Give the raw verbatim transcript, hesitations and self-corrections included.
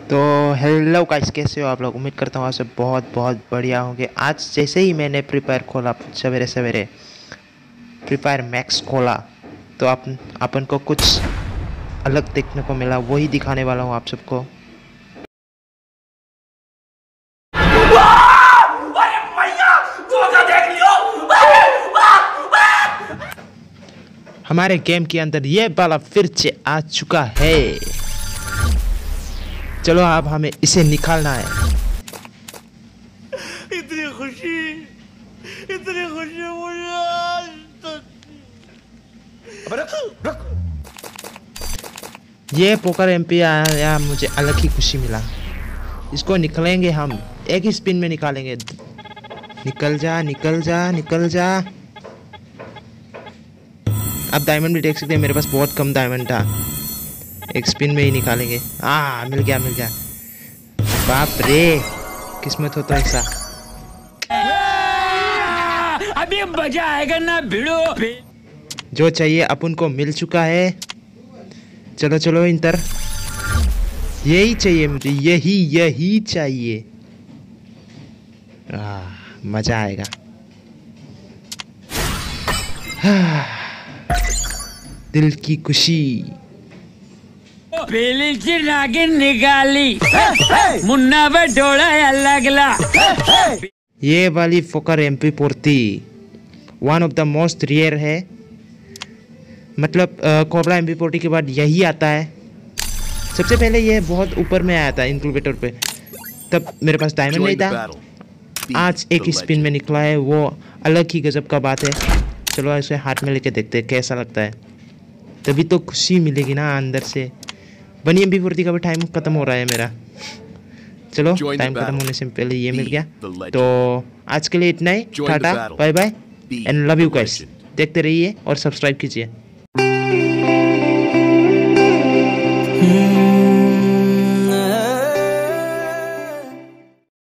तो hello guys, कैसे हो आप लोग। उम्मीद करता हूँ आपसे बहुत बहुत बढ़िया होंगे। आज जैसे ही मैंने फ्री फायर खोला, सवेरे सवेरे फ्री फायर मैक्स खोला, तो आप अपन को कुछ अलग देखने को मिला। वही दिखाने वाला हूँ आप सबको। हमारे गेम के अंदर ये वाला फिर से आ चुका है। चलो अब हमें इसे निकालना है। इतनी खुशी इतनी खुशी मुझे आज तक। रुक रुक। ये पोकर एमपी आया, मुझे अलग ही खुशी मिला। इसको निकलेंगे हम, एक ही स्पिन में निकालेंगे। निकल जा निकल जा निकल जा। अब डायमंड भी देख सकते हैं, मेरे पास बहुत कम डायमंड था। एक स्पिन में ही निकालेंगे। आ मिल गया मिल गया। बाप रे, किस्मत हो तो ऐसा। अभी मजा आएगा ना भिड़ो। जो चाहिए अपन को मिल चुका है। चलो चलो इंटर, यही चाहिए मुझे, यही यही चाहिए। आ, मजा आएगा। दिल की खुशी। पहली सी नागिन निकाली, मुन्ना बटोड़ा लगला। ये वाली Fokker M P forty one of the most rare है। मतलब कोबरा एम पी फोर्टी के बाद यही आता है। सबसे पहले ये बहुत ऊपर में आया था इंक्यूबेटर पे, तब मेरे पास डायमंड नहीं था। आज एक स्पिन में निकला है, वो अलग ही गजब का बात है। चलो इसे हाथ में लेके देखते हैं कैसा लगता है, तभी तो खुशी मिलेगी ना अंदर से। बनी एम पी फोर्टी का भी टाइम खत्म हो रहा है मेरा। चलो टाइम खत्म होने से पहले ये मिल गया। तो आज के लिए इतना ही। Tata bye bye and love you guys. देखते रहिए और सब्सक्राइब कीजिए।